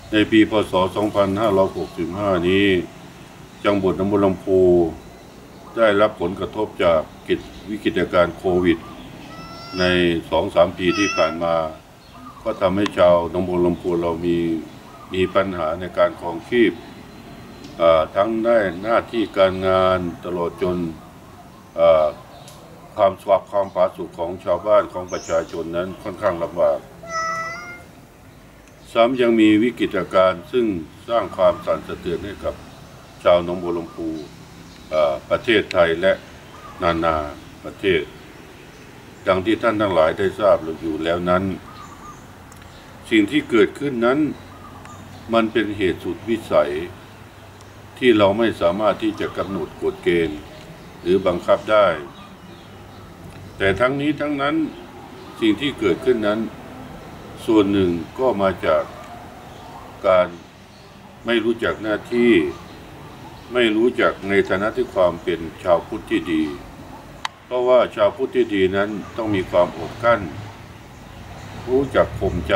ในปีพ.ศ. 2565 นี้จังหวัดหนองบัวลำพูได้รับผลกระทบจากวิกฤตการณ์โควิดใน 2-3 ปีที่ผ่านมาก็ทำให้ชาวหนองบัวลำพูเรามีปัญหาในการครองชีพทั้งได้หน้าที่การงานตลอดจนความผาสุกของชาวบ้านของประชาชนนั้นค่อนข้างลำบากซ้ำยังมีวิกฤตการณ์ซึ่งสร้างความสั่นสะเทือนให้กับชาวหนองบัวลำพูประเทศไทยและนานาประเทศดังที่ท่านทั้งหลายได้ทราบอยู่แล้วนั้นสิ่งที่เกิดขึ้นนั้นมันเป็นเหตุสุดวิสัยที่เราไม่สามารถที่จะกำหนดกฎเกณฑ์หรือบังคับได้แต่ทั้งนี้ทั้งนั้นสิ่งที่เกิดขึ้นนั้นส่วนหนึ่งก็มาจากการไม่รู้จักหน้าที่ไม่รู้จักในฐานะที่ความเป็นชาวพุทธที่ดีเพราะว่าชาวพุทธที่ดีนั้นต้องมีความอดกลั้นรู้จักข่มใจ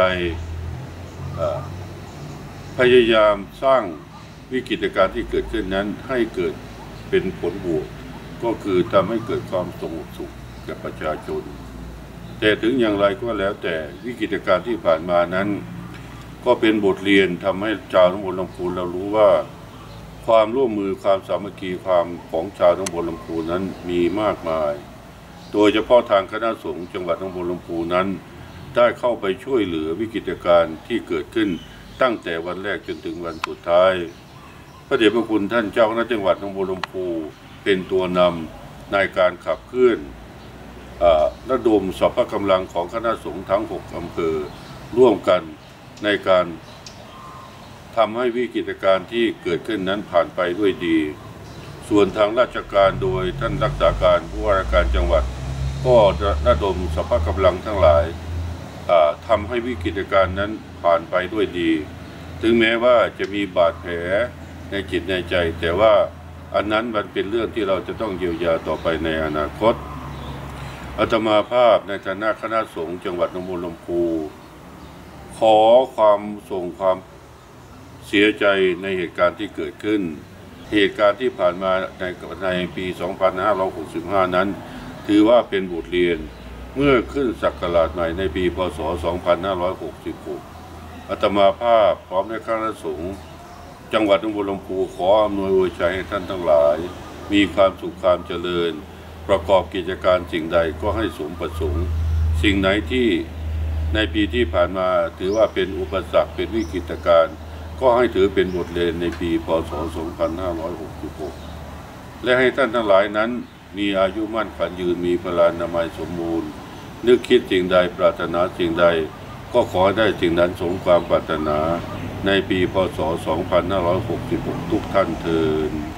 พยายามสร้างวิกฤตการณ์ที่เกิดขึ้นนั้นให้เกิดเป็นผลบวกก็คือทำให้เกิดความสงบสุขแก่ประชาชนแต่ถึงอย่างไรก็แล้วแต่วิกฤตการณ์ที่ผ่านมานั้นก็เป็นบทเรียนทำให้ชาวหนองบัวลำพูเรารู้ว่าความร่วมมือความสามัคคีความของชาวหนองบัวลำพูนั้นมีมากมายโดยเฉพาะทางคณะสงฆ์จังหวัดหนองบัวลำพูนั้นได้เข้าไปช่วยเหลือวิกฤตการณ์ที่เกิดขึ้นตั้งแต่วันแรกจนถึงวันสุดท้ายพระเดชพระคุณท่านเจ้าคณะจังหวัดหนองบัวลำพูเป็นตัวนำในการขับเคลื่อนระดมสรรพกำลังของคณะสงฆ์ทั้ง6อำเภอร่วมกันในการทำให้วิกฤตการณ์ที่เกิดขึ้นนั้นผ่านไปด้วยดีส่วนทางราชการโดยท่านรักษาการผู้ว่าราชการจังหวัดก็ระดมสรรพกำลังทั้งหลายทำให้วิกฤตการณ์นั้นผ่านไปด้วยดีถึงแม้ว่าจะมีบาดแผลในจิตในใจแต่ว่าอันนั้นมันเป็นเรื่องที่เราจะต้องเยียวยาต่อไปในอนาคตอาตมาภาพในฐานะคณะสงฆ์จังหวัดหนองบัวลำพูขอความเสียใจในเหตุการณ์ที่เกิดขึ้นเหตุการณ์ที่ผ่านมาในปี 2565 นั้นถือว่าเป็นบทเรียนเมื่อขึ้นศักราชใหม่ในปีพ.ศ. 2566อาตมาภาพพร้อมด้วยคณะสงฆ์จังหวัดหนองบัวลำพูขออำนวยอวยชัยให้ท่านทั้งหลายมีความสุขความเจริญประกอบกิจการสิ่งใดก็ให้สมประสงค์สิ่งไหนที่ในปีที่ผ่านมาถือว่าเป็นอุปสรรคเป็นวิกฤตการณ์ก็ให้ถือเป็นบทเรียนในปีพ.ศ. 2566และให้ท่านทั้งหลายนั้นมีอายุมั่นขวัญยืนมีพลานามัยสมบูรณ์นึกคิดสิ่งใดปรารถนาสิ่งใดก็ขอได้สิ่งนั้นสมความปรารถนาในปีพ.ศ. 2566ทุกท่านเทอญ